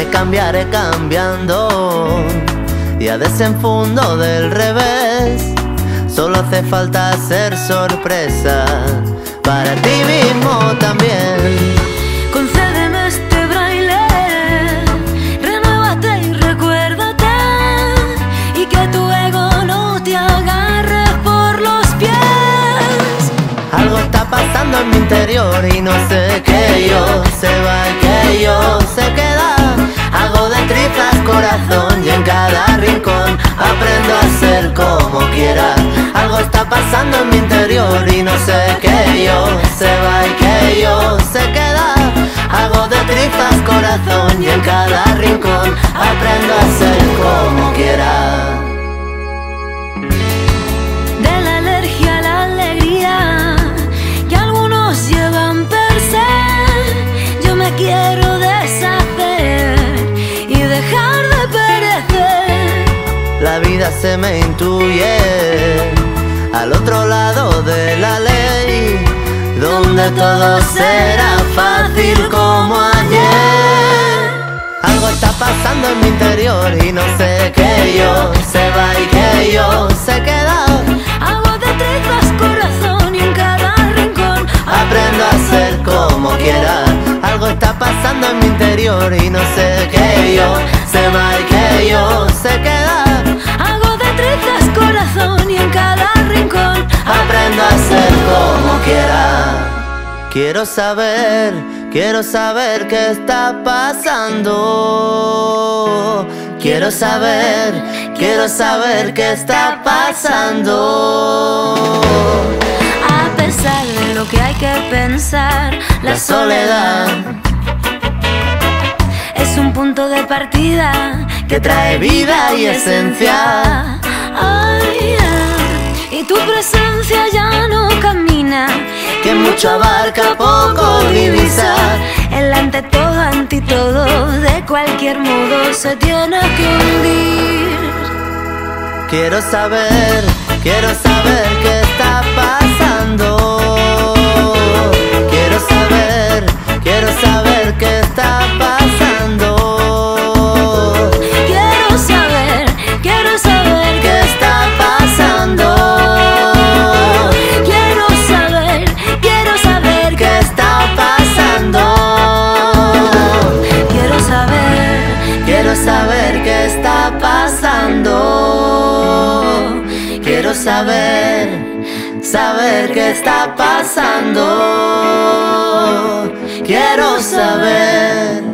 cambiaré cambiando, y a desenfundo del revés. Solo hace falta ser sorpresa para ti mismo también. Concédeme este braille, renuévate y recuérdate, y que tu ego no te agarre por los pies. Algo está pasando en mi interior y no sé que yo se va y que yo se queda. Hago de tripas corazón y en cada rincón aprendo a ser como quiera. Algo está pasando en mi interior y no sé que yo se va y que yo se queda. Hago de tripas corazón y en cada rincón aprendo a ser como quiera. De la alergia a la alegría que algunos llevan per se, yo me quiero deshacer y dejar de perecer. La vida se me intuye al otro lado de la ley, donde todo será fácil como ayer. Algo está pasando en mi interior y no sé que yo se va y que yo se queda. Hago de tripas corazón y en cada rincón Aprendo a ser como quiera. Algo está pasando en mi interior y no sé que yo se va y que yo se queda. hago de tripas corazón y en cada rincón Aprendo a ser como quiera. Quiero saber qué está pasando. Quiero saber qué está pasando. A pesar de lo que hay que pensar, La soledad es un punto de partida que trae vida y esencia. Ay, y tu presencia ya no camina, Que mucho abarca, poco divisa. el ante todo, anti todo, de cualquier modo se tiene que hundir. Quiero saber qué está pasando. Quiero saber qué está pasando. Quiero saber ¿Qué está pasando? quiero saber ¿Qué está pasando? quiero saber qué está pasando. Quiero saber qué está pasando. Quiero saber